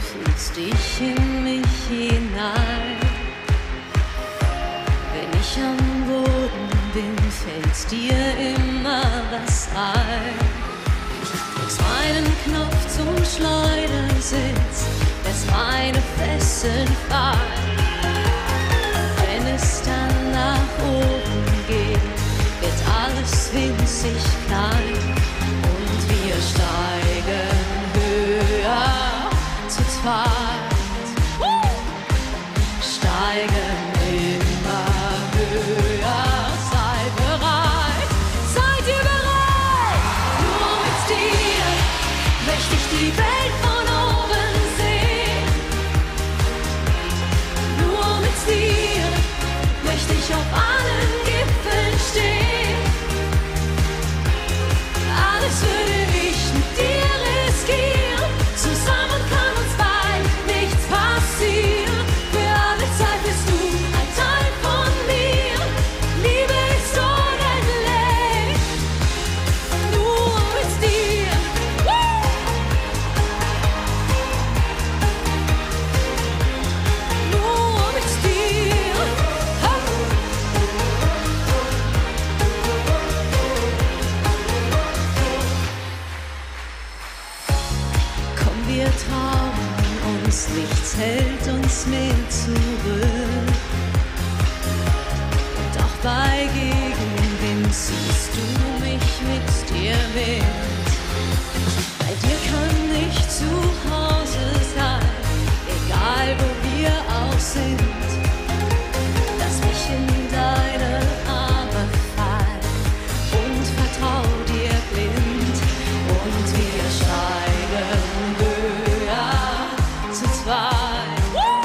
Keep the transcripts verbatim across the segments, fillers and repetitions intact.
fühlst dich in mich hinein. Wenn ich am Boden bin, fällt dir immer was ein. Drückst meinen Knopf zum Schleudersitz, lässt meine Fesseln frei. Wenn es dann nach oben geht, wird alles winzig klein und wir steigen höher zu zweit. Steigen immer höher, seid bereit, seid ihr bereit? Nur mit dir möchte ich die Welt von oben sehen. Nur mit dir möchte ich auf allen Gipfeln stehen. Alles würde ich mit dir riskieren. Zusammen kann uns beiden nichts passieren. Für alle Zeit bist du ein Teil von mir. Liebe ist unendlich. Nur mit dir. Woo! Nur mit dir. Ha! Komm, wir trauen uns, nichts hält uns mehr zurück. Und auch bei Gegenwind ziehst du mich mit dir mit. Bei dir kann ich zu Hause sein, egal wo wir auch sind. Lass mich in deine Arme fallen und vertrau dir blind. Und wir steigen höher zu zweit.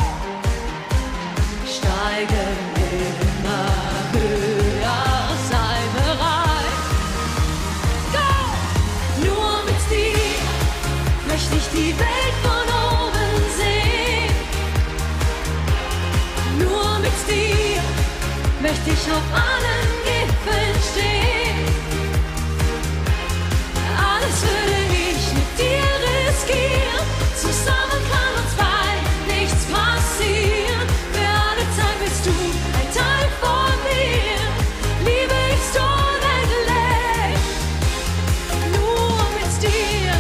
Steigen immer höher, sei bereit. Go! Nur mit dir möchte ich die Welt von oben sehen. Nur mit dir möchte ich auf allen Gipfeln stehen. Alles würde ich mit dir riskieren. Zusammen kann uns beiden nichts passieren. Für alle Zeit bist du ein Teil von mir. Liebe ist unendlich. Nur mit dir.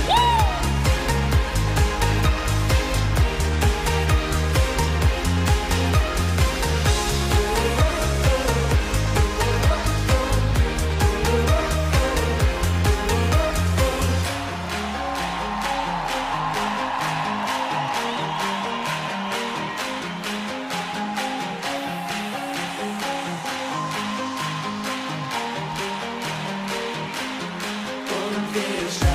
Und wir steigen